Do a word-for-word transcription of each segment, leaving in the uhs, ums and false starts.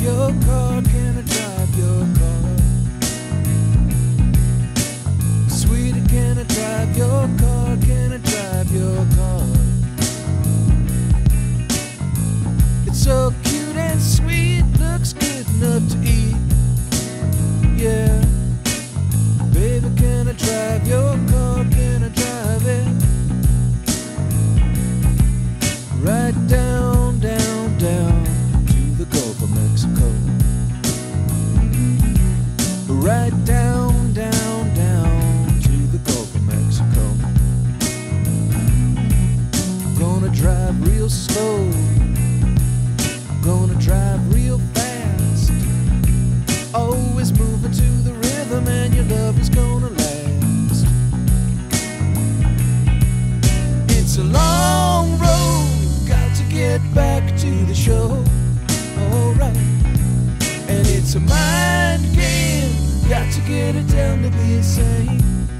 your car? Can I drive your car? Sweetie, can I drive your car? Can I drive your car? It's so cute and sweet, looks good enough to eat. Yeah, baby, can I drive your car? Can I drive it? Right down, down, down to the Gulf of Mexico. Right down, down, down to the Gulf of Mexico. Gonna drive real slow, gonna drive real fast. Always moving to the rhythm, and your love is gonna last. It's a long road, got to get back to the show. Alright, and it's a mind game, got to get it down to be insane.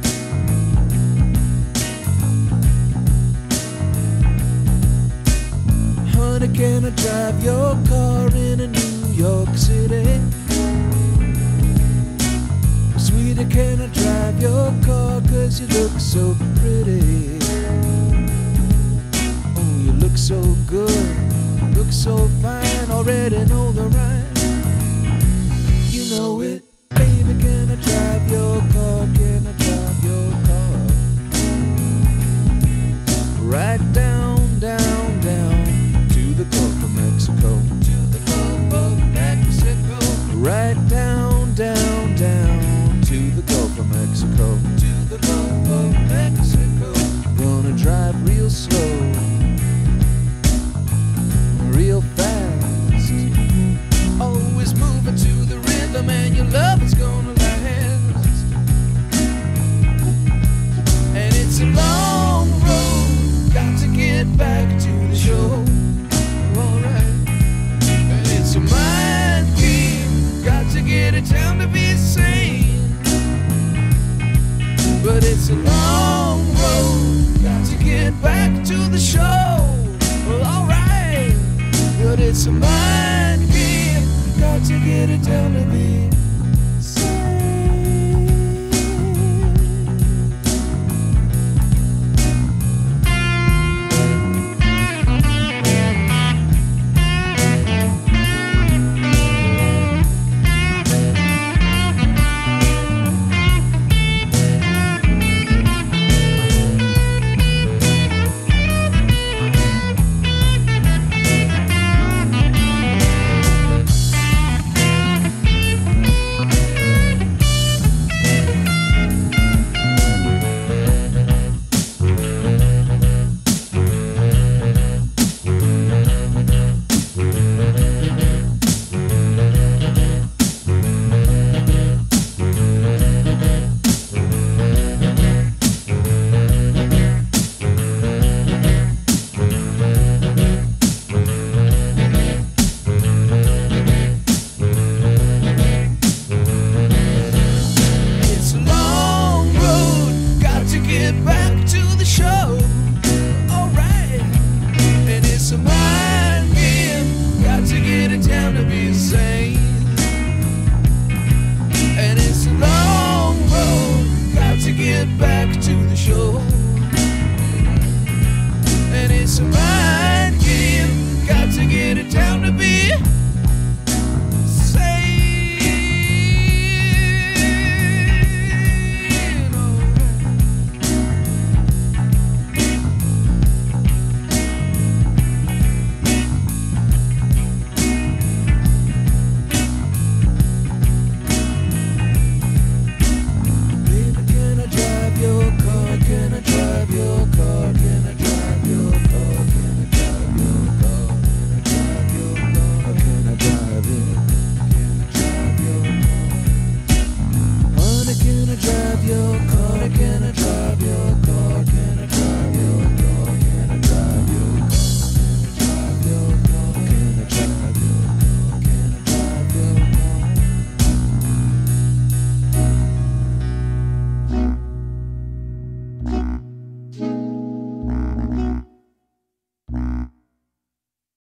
Honey, can I drive your car in a New York City? Sweetie, can I drive your car? 'Cause you look so pretty. Oh, you look so good, look so fine, already know the rhyme. You know it. Baby, can I drive your car? Can I drive your car? Right down, down, down to the Gulf of Mexico. To the Gulf of Mexico. Right down, down, down to the Gulf of Mexico. To the Gulf of Mexico. Gonna drive real slow, real fast. Always moving to the rhythm, and your love is gonna last. And it's a long road, got to get back to the show. Alright, and it's a mind game, got to get it down to be sane. But it's a long road, got to get back to the show. Well, alright, but it's a mind game, got to get it down to be